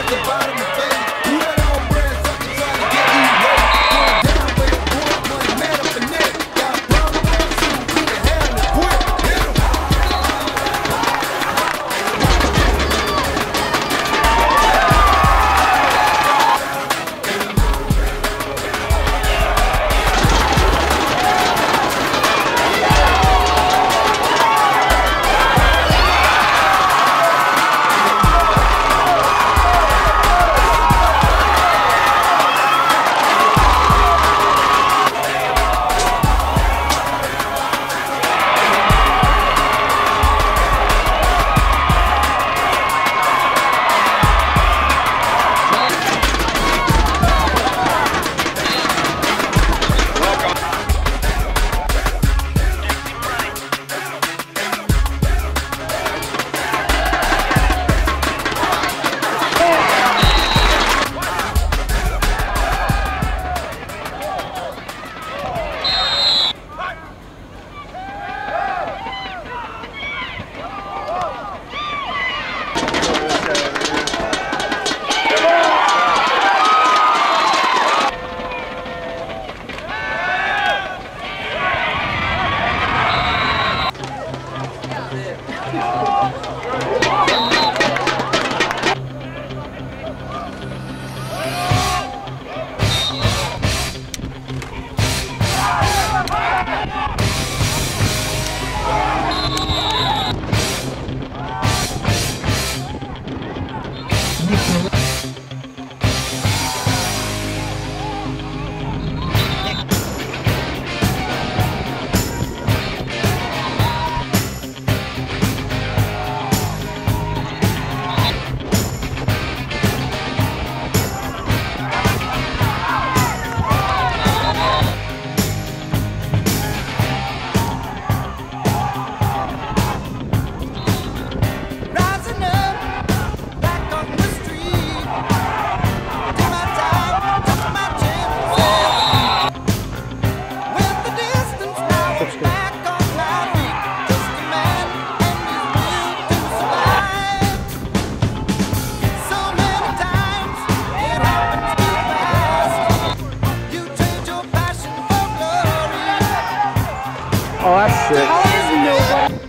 Oh, that's sick. How is nobody?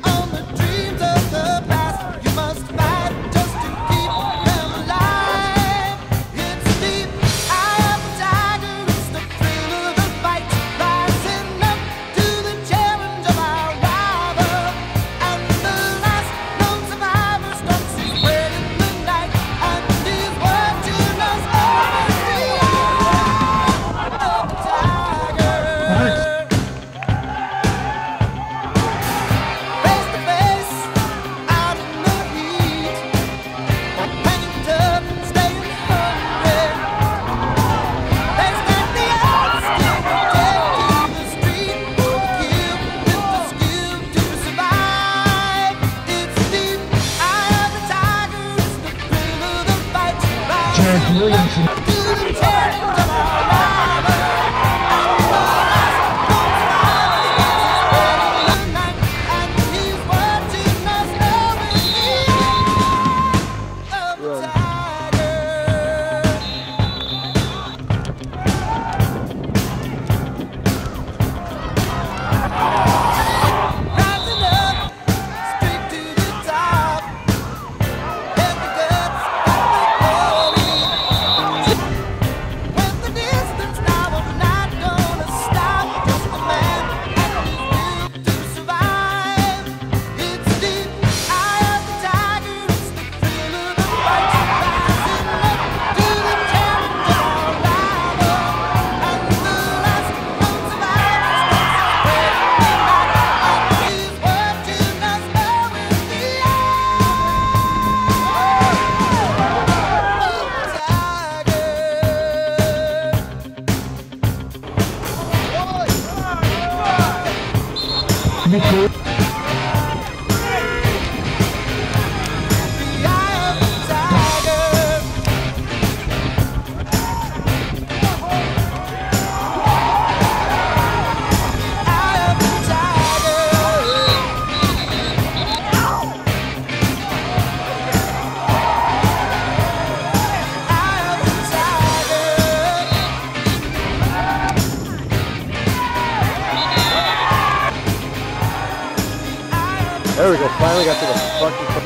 There we go. Finally got to the fucking front.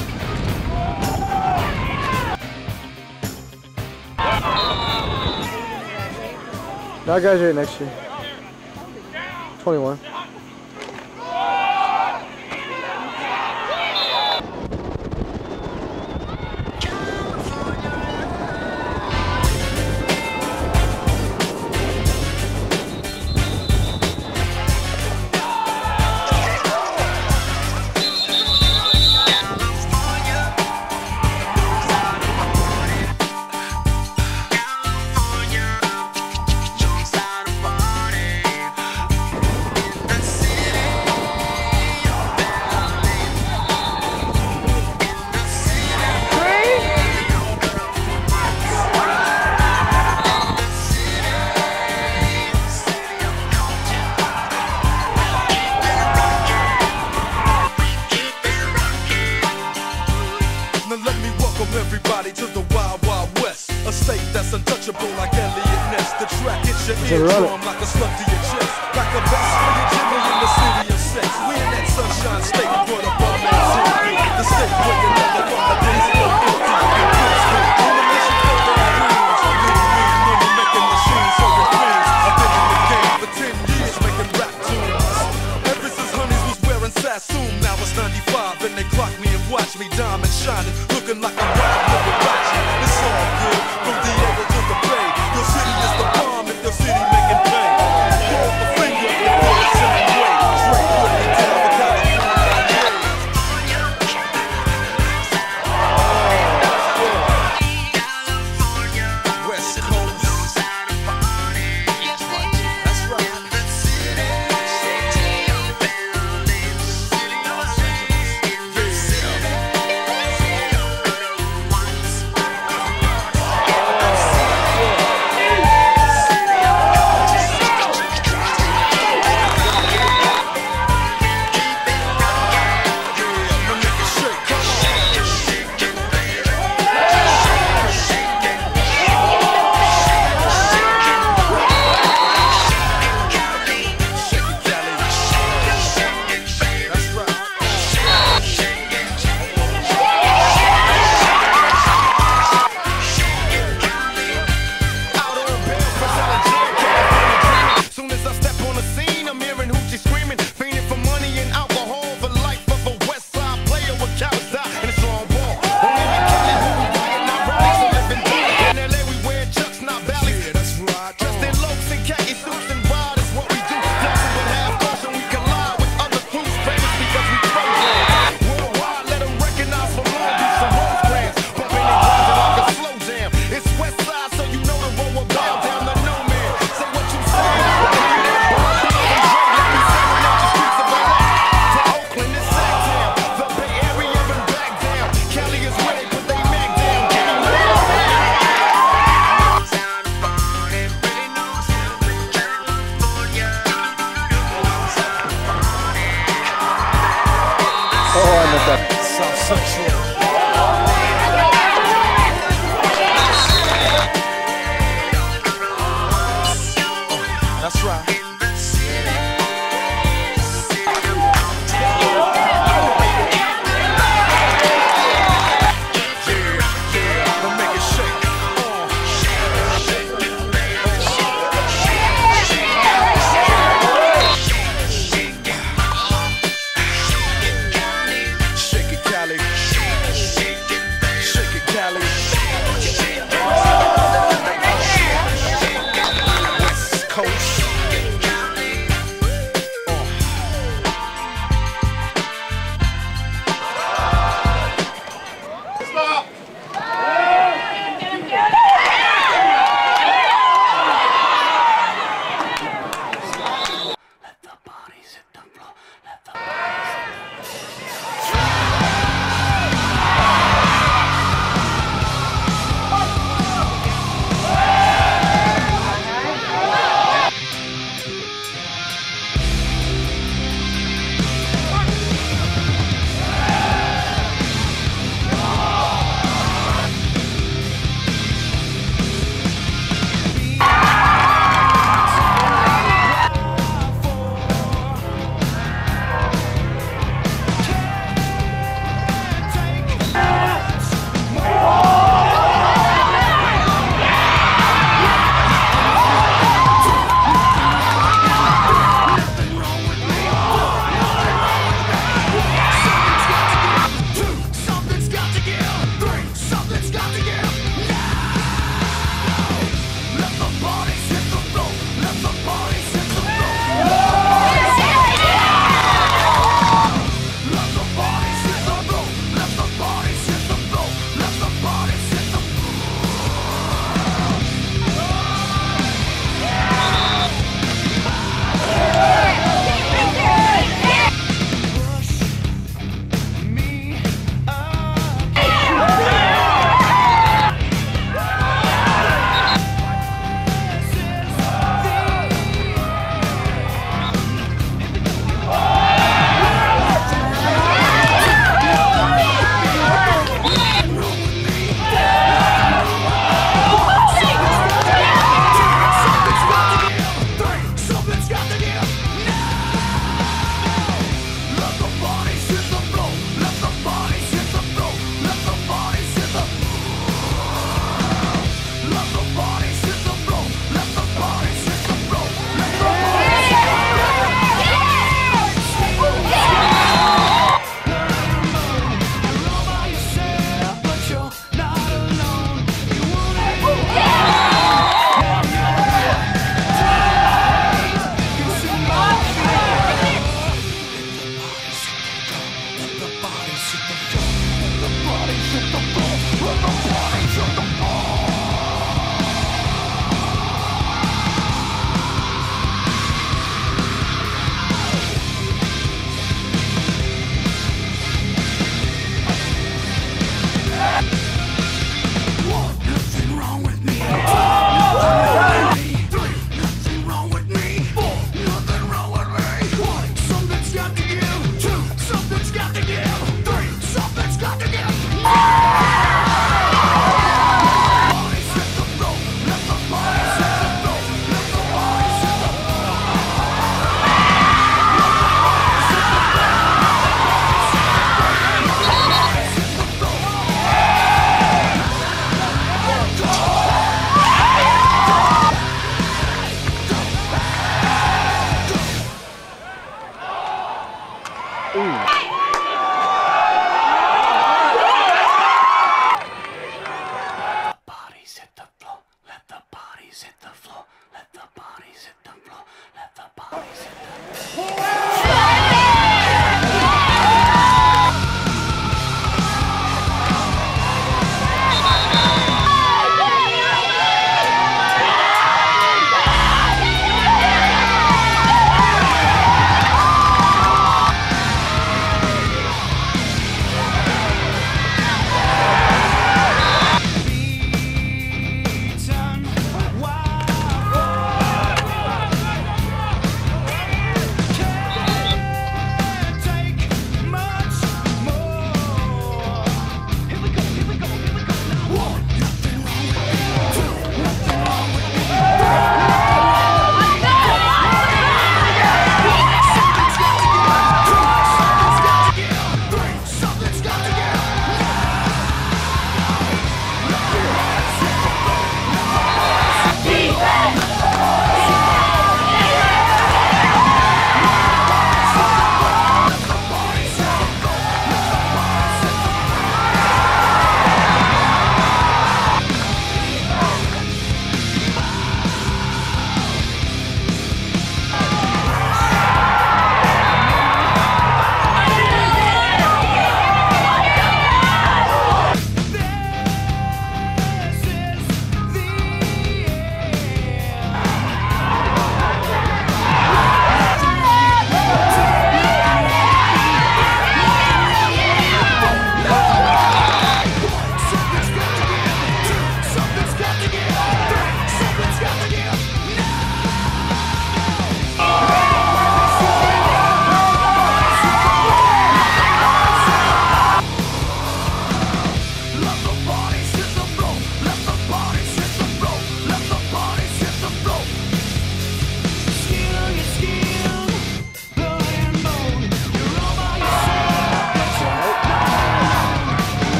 That guy's right next to you. 21. Everybody to the Wild Wild West, a state that's untouchable like Elliot Ness. The track hits your eardrum like a slug to your chest, like a bass for your Jimmy in the city of sex. We in that sunshine state, brought up our man City, the state where you never from the days of the 50s. On a mission for the dreams, money making machines for the things. I've been in the game for 10 years making rap tunes. Ever since Honeys was wearing Sassoon, now it's 95 and they clock me and watch me diamond shining, looking like I'm wild Liberace. It's all good, from Diego to the Bay. Your city is the bomb if your city making pay. Pull up a finger if you're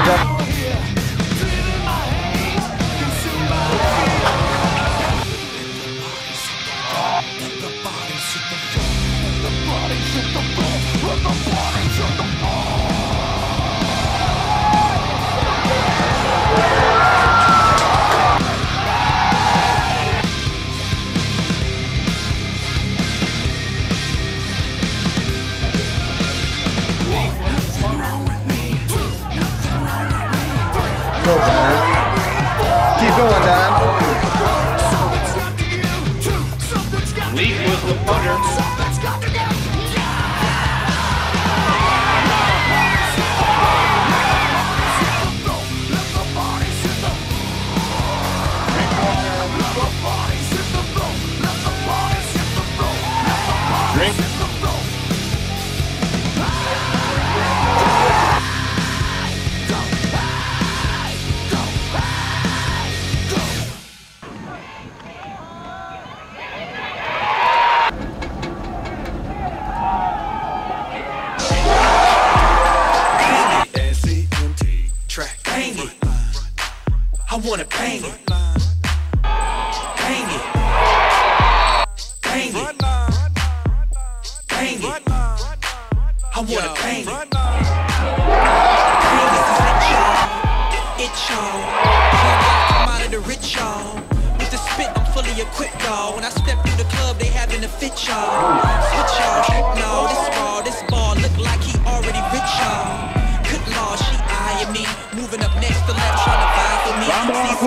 that. Go, Don. Keep going, Don. Leaf was the punter. Drink. I wanna bang it. Bang it. Bang it. Bang it. I wanna bang it. Bang it, it's y'all. It's y'all. I'm out of the rich y'all. With the spit, I'm fully equipped, y'all. When I step through the club, they having a fit, y'all. Switch y'all. No, this ball look like he already rich, y'all. Good Lord, she eyeing me. Moving up next to left, trying to vibe with me.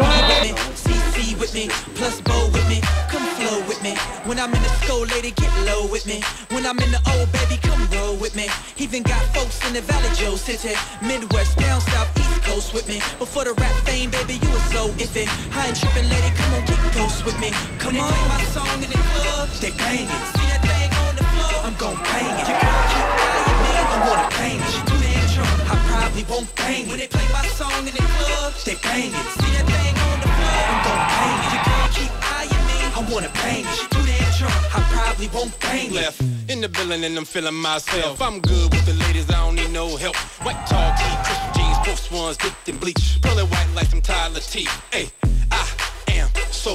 CC with me, plus bow with me. Come flow with me. When I'm in the skull, lady, get low with me. When I'm in the old, baby, come roll with me. Even got folks in the Valley Joe City, Midwest, down south, East Coast with me. Before the rap fame, baby, you was so iffy. I ain't tripping, lady, come on, get close with me. Come on, play my song in the club, they bang it. See that thing on the floor, I'm gon' bang it. Your girl keep eyeing me, I wanna bang it. She too damn drunk, I probably won't bang it. When they play my song in the club, they bang it. See that thing on the floor, I'm gon' bang it. Your girl keep eyeing me, I wanna bang it. She too damn drunk, I probably won't bang it. Left in the building and I'm feeling myself. I'm good with the ladies, I don't need no help. White tall tee, crisp jeans, post ones dipped in bleach. Pearly white like some Tyler T. Hey, I am so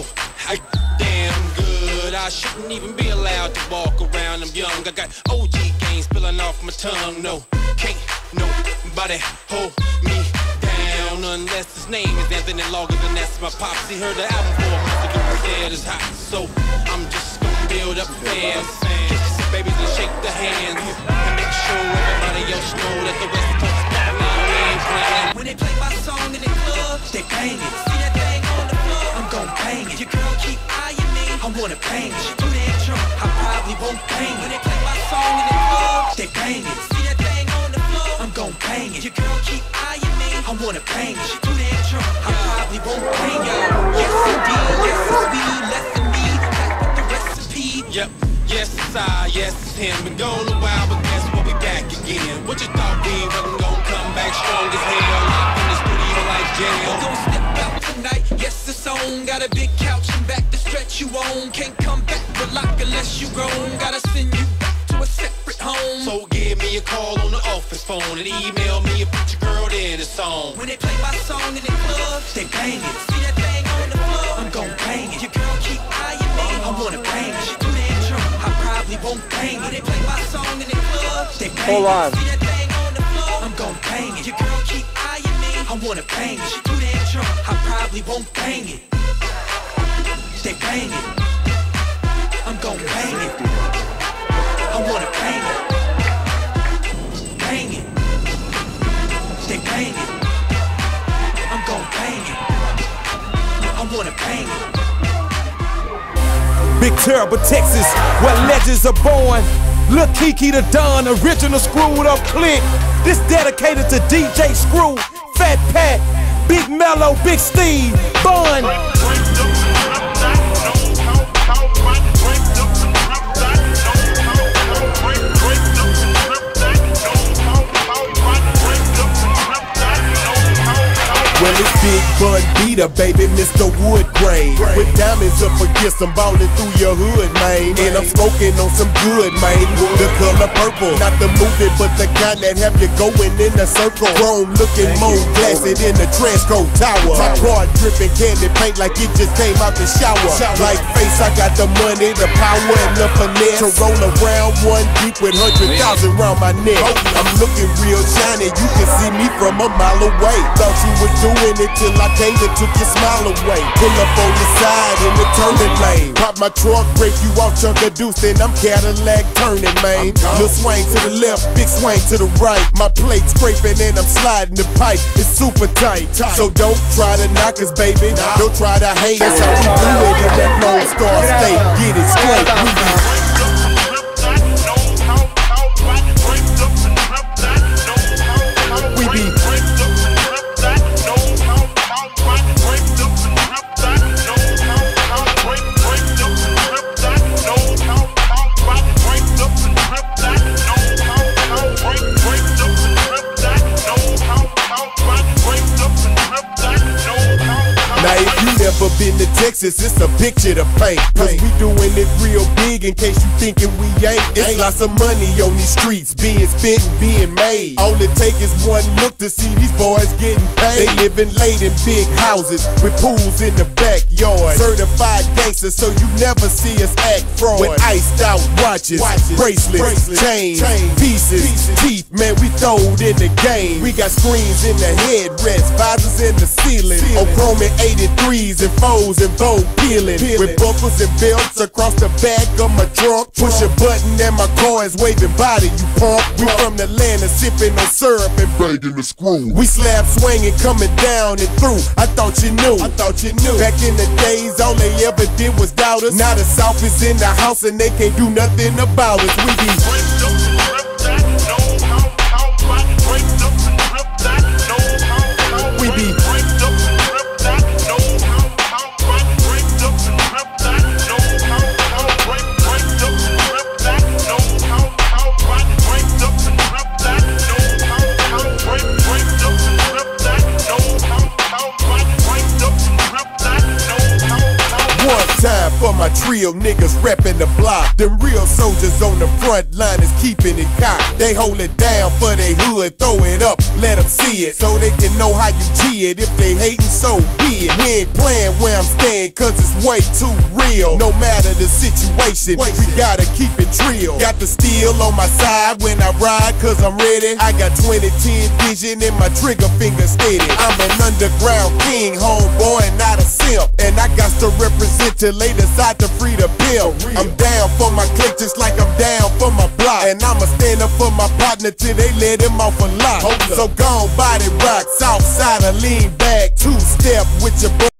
damn good. I shouldn't even be allowed to walk around. I'm young. I got OG game spilling off my tongue. No, can't nobody hold me down unless his name is Anthony Loggins and that's my pops. He heard the album 4 months ago and said it's hot. So I'm just gonna build up fans, kiss the babies and shake the hands, and make sure everybody else know that the West Coast ain't playing. When they play my song in the club, they bang it. See that thing on the floor, I'm gon' bang it. Your girl keep eyeing me, I wanna bang it. She too damn drunk, I probably won't bang it. When they play my song in the club, they bang it. See that thing on the floor, I'm gon' bang it. Your girl keep eyeing me, I wanna bang it. She too damn drunk, I probably won't bang it. Yes indeed, yes it's me, less than me, back with the recipe. Yep, yes it's I, yes it's him. Been gone a while, but guess what, we back again. What you thought we wasn't gonna come back strong as hell? Locked in the studio like jail. We're gonna step out tonight, yes it's on. Got a big couch and back to stretch you on. Can't come back to lock unless you grown. Gotta send you back to a separate home. So give me a call on the office phone and email me a picture girl in a song. When they play my song in the club, they bang it. See that thing on the floor, I'm gon' bang it. Your girl keep eyeing me, I wanna bang it. She too damn drunk, I probably won't bang it. When they play my song in the club, they bang Hold on. it. See that thing on the floor, I'm gon' bang it. Your girl keep eyeing me, I wanna bang it. She too damn drunk, I probably won't bang it. They bang it, I'm gon' bang it. I wanna bang it. Bang it. They bang it. I'm gon' bang it. I wanna bang it. Big Terrible, Texas, where legends are born. Lil Kiki the Don, original screwed up click. This dedicated to DJ Screw, Fat Pat, Big Mello, Big Steve, Bun. Well, it's Big Bun Beater, baby, Mr. Wood Grain. With diamonds up against them, ballin' through your hood, man. And I'm smoking on some good, man. The color purple, not the movie, but the kind that have you going in a circle. Chrome looking more glassy than the Transco Tower. My car dripping candy paint like it just came out the shower. Like face, I got the money, the power, and the finesse to roll around one deep with 100,000 round my neck. I'm looking real shiny, you can see me from a mile away. Thought you was doing it till I came and took your smile away. Pull up on the side in the turning lane. Pop my trunk, break you off, chunk of deuce, then I'm Cadillac turning, man. Little swing to the left, big swing to the right. My plate scraping and I'm sliding the pipe. It's super tight, so don't try to knock us, baby. Don't try to hate us. How we do it in that Lone Star State. Get it straight, we be. Now if you never been to Texas, it's a picture to paint. Cause we doing it real big in case you thinking we ain't. It's lots of money on these streets being spent and being made. All it take is one look to see these boys getting paid. They living late in big houses with pools in the backyard. Certified gangsters, so you never see us act fraud. With iced out watches, bracelets, chains, pieces, teeth, man, we throwed in the game. We got screens in the headrest, visors in the ceiling. On chrome and 83s and 4s and bow peeling. With buckles and belts across the back of my trunk. Push a button and my car is waving body, you punk. We from the land of sipping on syrup and banging the screw. We slab swinging, coming down and through. I thought you knew. Back in the days, all they ever did was doubt us. Now the South is in the house and they can't do nothing about us. We be time for my trio niggas reppin' the block. Them real soldiers on the front line is keeping it cocked. They hold it down for they hood, throw it up, let them see it. So they can know how you G it. If they hatin', so be it. We ain't playin' where I'm stayin' cause it's way too real. No matter the situation, we gotta keep it real. Got the steel on my side when I ride cause I'm ready. I got 20/10 vision and my trigger finger steady. I'm an underground king, homeboy, and not a simp. And I got to represent till they decide to free the pill. I'm down for my clique just like I'm down for my block. And I'ma stand up for my partner till they let him off a lot. So gone body rock, south side, lean back, 2-step with your boy.